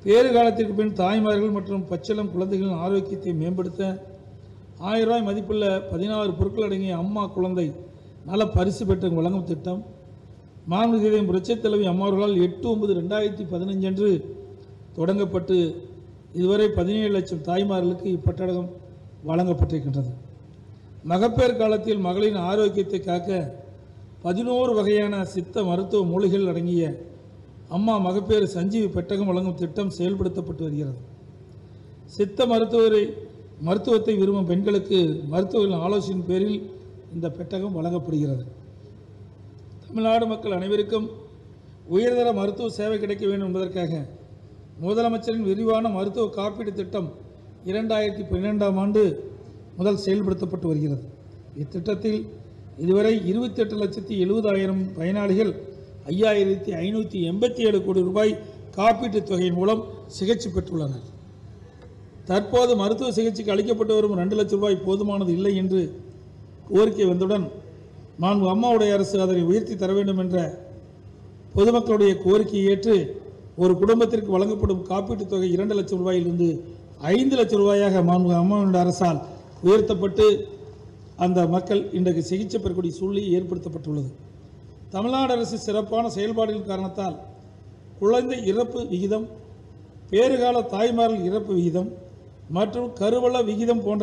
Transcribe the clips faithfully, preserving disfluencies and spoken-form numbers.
பேறு காலத்திற்கு பின் தாய்மார்கள் மற்றும் பச்சிளம் குழந்தைகளின் ஆரோக்கியத்தை மேம்படுத்த ஆயிரம் ரூபாய் மதிப்புள்ள பதினாறு பொருட்கள் அடங்கிய அம்மா குழந்தை நல பரிசு பெற்று வழங்கும் திட்டம் மாநில புரட்சித் தலைவி அம்மாவர்களால் எட்டு ஒன்பது ரெண்டாயிரத்தி பதினஞ்சு அன்று தொடங்கப்பட்டு இதுவரை பதினேழு லட்சம் தாய்மார்களுக்கு இப்பட்டகம் வழங்கப்பட்டிருக்கின்றது. மகப்பேறு காலத்தில் மகளின் ஆரோக்கியத்தை காக்க பதினோரு வகையான சித்த மருத்துவ மூலிகைகள் அடங்கிய அம்மா மகப்பேறு சஞ்சீவி பெட்டகம் வழங்கும் திட்டம் செயல்படுத்தப்பட்டு வருகிறது. சித்த மருத்துவரை மருத்துவத்தை விரும்பும் பெண்களுக்கு மருத்துவர்களின் ஆலோசனை பேரில் இந்த பெட்டகம் வழங்கப்படுகிறது. தமிழ்நாடு மக்கள் அனைவருக்கும் உயர்தர மருத்துவ சேவை கிடைக்க வேண்டும் என்பதற்காக முதலமைச்சரின் விரிவான மருத்துவ காப்பீடு திட்டம் இரண்டாயிரத்தி பன்னிரெண்டாம் ஆண்டு முதல் செயல்படுத்தப்பட்டு வருகிறது. இத்திட்டத்தில் இதுவரை இருபத்தி எட்டு லட்சத்தி எழுபதாயிரம் பயனாளிகள் ஐயாயிரத்தி ஐநூற்றி எண்பத்தி ஏழு கோடி ரூபாய் காப்பீட்டுத் தொகையின் மூலம் சிகிச்சை பெற்றுள்ளனர். தற்போது மருத்துவ சிகிச்சைக்கு அளிக்கப்பட்டு வரும் ரெண்டு லட்சம் ரூபாய் போதுமானது இல்லை என்று கோரிக்கை வந்தவுடன் நான் அம்மாவுடைய அரசு அதனை உயர்த்தி தர வேண்டும் என்ற பொதுமக்களுடைய கோரிக்கையை ஏற்று ஒரு குடும்பத்திற்கு வழங்கப்படும் காப்பீட்டுத் தொகை இரண்டு லட்சம் ரூபாயிலிருந்து ஐந்து லட்சம் ரூபாயாக மாண்பு அம்மாவுடைய அரசால் உயர்த்தப்பட்டு அந்த மக்கள் இன்றைக்கு சிகிச்சை பெறக்கூடிய சூழ்நிலை ஏற்படுத்தப்பட்டுள்ளது. தமிழ்நாடு அரசு சிறப்பான செயல்பாடுகளின் காரணத்தால் குழந்தை இறப்பு விகிதம், பேறுகால தாய்மார்கள் இறப்பு விகிதம் மற்றும் கருவள விகிதம் போன்ற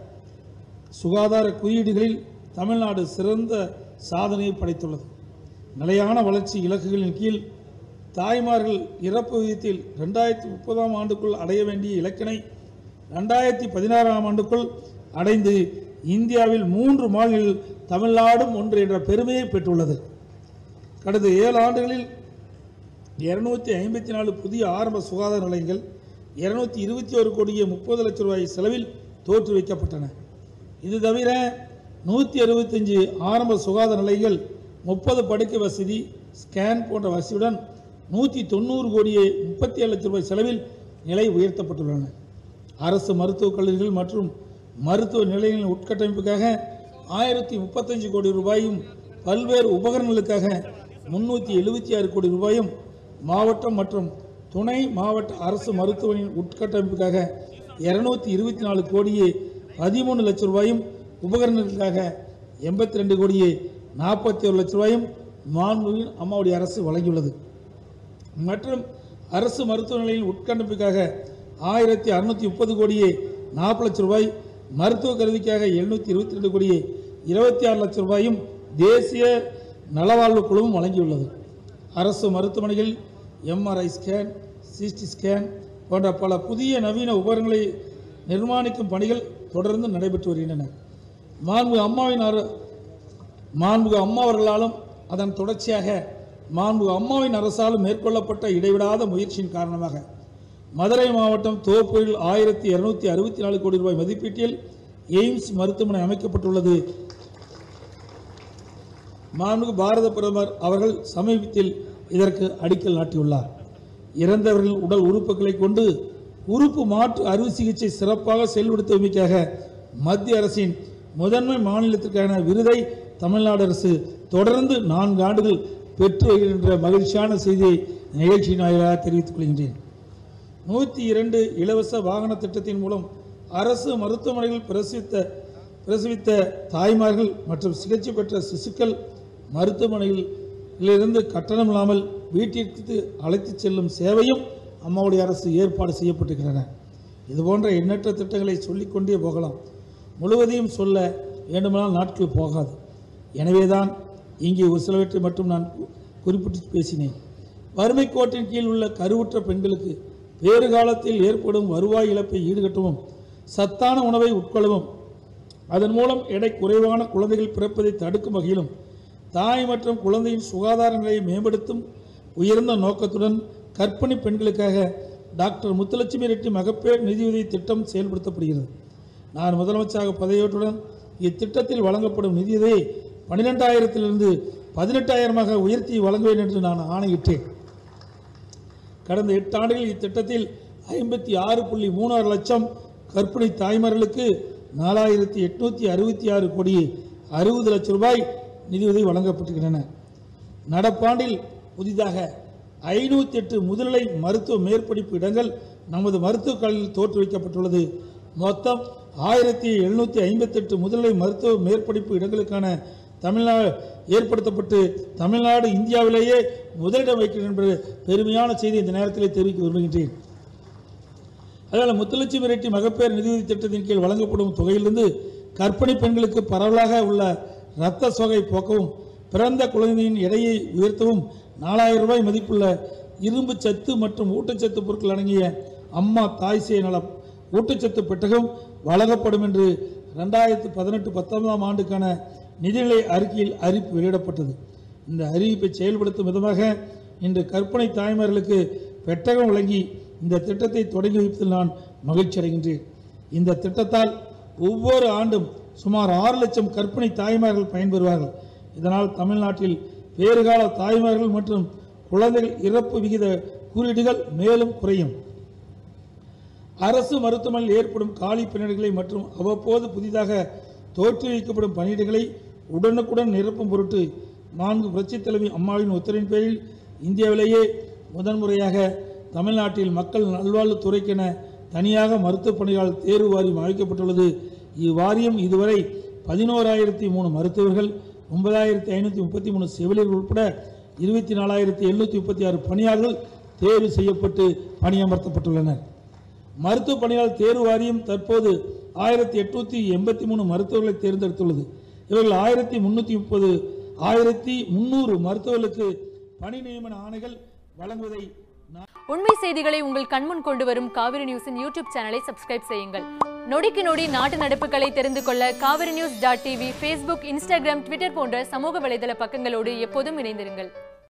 சுகாதார குறியீடுகளில் தமிழ்நாடு சிறந்த சாதனையை படைத்துள்ளது. நிலையான வளர்ச்சி இலக்குகளின் கீழ் தாய்மார்கள் இறப்பு விகிதத்தில் ரெண்டாயிரத்தி முப்பதாம் ஆண்டுக்குள் அடைய வேண்டிய இலக்கினை ரெண்டாயிரத்தி பதினாறாம் ஆண்டுக்குள் அடைந்து இந்தியாவில் மூன்று மாநிலங்களில் தமிழ்நாடும் ஒன்று என்ற பெருமையை பெற்றுள்ளது. கடந்த ஏழு ஆண்டுகளில் இருநூத்தி ஐம்பத்தி நாலு புதிய ஆரம்ப சுகாதார நிலையங்கள் இருநூத்தி இருபத்தி ஒரு கோடியே முப்பது லட்சம் ரூபாய் செலவில் தோற்றுவிக்கப்பட்டன. இது தவிர நூற்றி அறுபத்தஞ்சு ஆரம்ப சுகாதார நிலையங்கள் முப்பது படுக்கை வசதி, ஸ்கேன் போன்ற வசதியுடன் நூற்றி தொண்ணூறு கோடியே முப்பத்தி ஏழு லட்சம் ரூபாய் செலவில் நிலை உயர்த்தப்பட்டுள்ளன. அரசு மருத்துவக் கல்லூரிகள் மற்றும் மருத்துவ நிலையங்களின் உட்கட்டமைப்புக்காக ஆயிரத்தி முப்பத்தஞ்சு கோடி ரூபாயும் பல்வேறு உபகரணங்களுக்காக முன்னூற்றி எழுபத்தி ஆறு கோடி ரூபாயும் மாவட்டம் மற்றும் துணை மாவட்ட அரசு மருத்துவமனையின் உட்கட்டமைப்புக்காக இருநூத்தி இருபத்தி நாலு கோடியே பதிமூணு லட்சம் ரூபாயும் உபகரணங்களுக்காக எண்பத்தி ரெண்டு கோடியே நாற்பத்தி ஒரு லட்சம் ரூபாயும் மாண்புமிகு அம்மாவுடைய அரசு வழங்கியுள்ளது. மற்றும் அரசு மருத்துவ நிலையின் உட்கட்டமைப்புக்காக ஆயிரத்தி அறுநூத்தி முப்பது கோடியே நாற்பது லட்சம் ரூபாய், மருத்துவ கருவிக்காக எழுநூத்தி இருபத்தி ரெண்டு கோடியே இருபத்தி ஆறு லட்சம் ரூபாயும் தேசிய நலவாழ்வு குழுவும் வழங்கியுள்ளது. அரசு மருத்துவமனைகள் எம்ஆர்ஐ ஸ்கேன், சிடி ஸ்கேன் போன்ற பல புதிய நவீன உபகரணங்களை நிர்மாணிக்கும் பணிகள் தொடர்ந்து நடைபெற்று வருகின்றன. மாண்பு அம்மாவின் மாண்பு அம்மா அவர்களாலும் அதன் தொடர்ச்சியாக மாண்பு அம்மாவின் அரசாலும் மேற்கொள்ளப்பட்ட இடைவிடாத முயற்சியின் காரணமாக மதுரை மாவட்டம் தோப்பூரில் ஆயிரத்தி இருநூத்தி அறுபத்தி நாலு கோடி ரூபாய் மதிப்பீட்டில் எய்ம்ஸ் மருத்துவமனை அமைக்கப்பட்டுள்ளது. மாண்பு பாரத பிரதமர் அவர்கள் சமீபத்தில் இதற்கு அடிக்கல் நாட்டியுள்ளார். இறந்தவர்களின் உடல் உறுப்புகளை கொண்டு உறுப்பு மாற்று அறுவை சிகிச்சை சிறப்பாக செயல்படுத்துவதற்காக மத்திய அரசின் முதன்மை மாநிலத்திற்கான விருதை தமிழ்நாடு அரசு தொடர்ந்து நான்கு ஆண்டுகள் பெற்று வருகின்ற மகிழ்ச்சியான செய்தியை நிகழ்ச்சியின் வாயிலாக தெரிவித்துக் கொள்கின்றேன். நூற்றி இரண்டு இலவச வாகன திட்டத்தின் மூலம் அரசு மருத்துவமனைகள் பிரசவித்த பிரசவித்த தாய்மார்கள் மற்றும் சிகிச்சை பெற்ற சிசுக்கள் மருத்துவமனைகளிலிருந்து கட்டணம் இல்லாமல் வீட்டிற்கு அழைத்து செல்லும் சேவையும் அம்மாவுடைய அரசு ஏற்பாடு செய்யப்பட்டிருக்கின்றன. இதுபோன்ற எண்ணற்ற திட்டங்களை சொல்லிக்கொண்டே போகலாம். முழுவதையும் சொல்ல வேண்டுமானால் நாட்கள் போகாது. எனவேதான் இங்கே ஒரு சிலவற்றை மட்டும் நான் குறிப்பிட்டு பேசினேன். வறுமை கோட்டின் கீழ் உள்ள கருவுற்ற பெண்களுக்கு வேறு காலத்தில் ஏற்படும் வருவாய் இழப்பை ஈடுகட்டவும், சத்தான உணவை உட்கொள்ளவும், அதன் மூலம் எடை குறைவான குழந்தைகள் பிறப்பதை தடுக்கும் வகையிலும் தாய் மற்றும் குழந்தையின் சுகாதார நிலையை மேம்படுத்தும் உயர்ந்த நோக்கத்துடன் கர்ப்பிணி பெண்களுக்காக டாக்டர் முத்துலட்சுமி ரெட்டி மகப்பேறு நிதியுதவி திட்டம் செயல்படுத்தப்படுகிறது. நான் முதலமைச்சராக பதவியேற்றுடன் இத்திட்டத்தில் வழங்கப்படும் நிதியுதவியை பன்னிரெண்டாயிரத்திலிருந்து பதினெட்டாயிரமாக உயர்த்தி வழங்குவேன் என்று நான் ஆணையிட்டேன். கடந்த எட்டு ஆண்டுகளில் இத்திட்டத்தில் ஐம்பத்தி ஆறு புள்ளி மூணாறு லட்சம் கர்ப்பிணி தாய்மார்களுக்கு நாலாயிரத்தி எட்நூத்தி அறுபத்தி ஆறு கோடி அறுபது லட்சம் ரூபாய் நிதியுதவி வழங்கப்பட்டிருக்கின்றன. நடப்பாண்டில் புதிதாக ஐநூற்றி எட்டு முதுநிலை மருத்துவ மேற்படிப்பு இடங்கள் நமது மருத்துவக் கல்லூரியில் தோற்றுவிக்கப்பட்டுள்ளது. மொத்தம் ஆயிரத்தி எழுநூற்றி ஐம்பத்தெட்டு முதுநிலை மருத்துவ மேற்படிப்பு இடங்களுக்கான தமிழ்நாடு ஏற்படுத்தப்பட்டு தமிழ்நாடு இந்தியாவிலேயே முதலிடம் வைக்கிறது என்ற பெருமையான செய்தி இந்த நேரத்தில் தெரிவிக்க விரும்புகின்றேன். அதனால் முத்துலட்சுமி ரெட்டி மகப்பேறு நிதியுதவி திட்டத்தின் கீழ் வழங்கப்படும் தொகையிலிருந்து கர்ப்பிணி பெண்களுக்கு பரவலாக உள்ள இரத்த சோகை போக்கவும் பிறந்த குழந்தையின் எடையை உயர்த்தவும் நாலாயிரம் ரூபாய் மதிப்புள்ள இரும்பு சத்து மற்றும் ஊட்டச்சத்து பொருட்கள் அடங்கிய அம்மா தாய் சேய் நலம் ஊட்டச்சத்து பெட்டகம் வழங்கப்படும் என்று ரெண்டாயிரத்து பதினெட்டு பத்தொன்பதாம் ஆண்டுக்கான நிதிநிலை அறிக்கையில் அறிவிப்பு வெளியிடப்பட்டது. இந்த அறிவிப்பை செயல்படுத்தும் விதமாக இன்று கர்ப்பிணி தாய்மார்களுக்கு பெட்டகம் வழங்கி இந்த திட்டத்தை தொடங்கி வைப்பதில் நான் மகிழ்ச்சி அடைகின்றேன். இந்த திட்டத்தால் ஒவ்வொரு ஆண்டும் சுமார் ஆறு லட்சம் கர்ப்பிணி தாய்மார்கள் பயன்பெறுவார்கள். இதனால் தமிழ்நாட்டில் வேறுகால தாய்மார்கள் மற்றும் குழந்தைகள் இறப்பு விகித குறியீடுகள் மேலும் குறையும். அரசு மருத்துவமனையில் ஏற்படும் காலி பணியிடங்களை மற்றும் அவ்வப்போது புதிதாக தோற்றுவிக்கப்படும் பணியிடங்களை உடனுக்குடன் நிரப்பும் பொருட்டு நான்கு புரட்சித் தலைவி அம்மாவின் உத்தரவின் பேரில் இந்தியாவிலேயே முதன்முறையாக தமிழ்நாட்டில் மக்கள் நல்வாழ்வு துறைக்கென தனியாக மருத்துவ பணியாளர் தேர்வு வாரியம் அமைக்கப்பட்டுள்ளது. இவ்வாரியம் இதுவரை பதினோராயிரத்தி மூணு மருத்துவர்கள் ஒன்பதாயிரத்தி ஐநூற்றி முப்பத்தி மூணு செவிலியர்கள் உட்பட இருபத்தி நாலாயிரத்தி எழுநூற்றி முப்பத்தி ஆறு பணியாளர்கள் தேர்வு செய்யப்பட்டு பணியமர்த்தப்பட்டுள்ளனர். மருத்துவ பணியாளர் தேர்வு வாரியம் தற்போது ஆயிரத்தி எட்நூத்தி எண்பத்தி மூணு மருத்துவர்களை தேர்ந்தெடுத்துள்ளது. இவர்கள் ஆயிரத்தி முன்னூற்றி முப்பது ஆயிரத்தி முன்னூறு மருத்துவர்களுக்கு பணி நியமன ஆணைகள் வழங்குவதை உண்மை செய்திகளை உங்கள் கண்முன் கொண்டு வரும் காவிரி நியூஸின் யூடியூப் சேனலை சப்ஸ்கிரைப் செய்யுங்கள். நொடிக்கு நொடி நாட்டு நடப்புகளை தெரிந்து கொள்ள Kaveri news dot TV, Facebook, Instagram, Twitter போன்ற சமூக வலைதள பக்கங்களோடு எப்போதும் இணைந்திருங்கள்.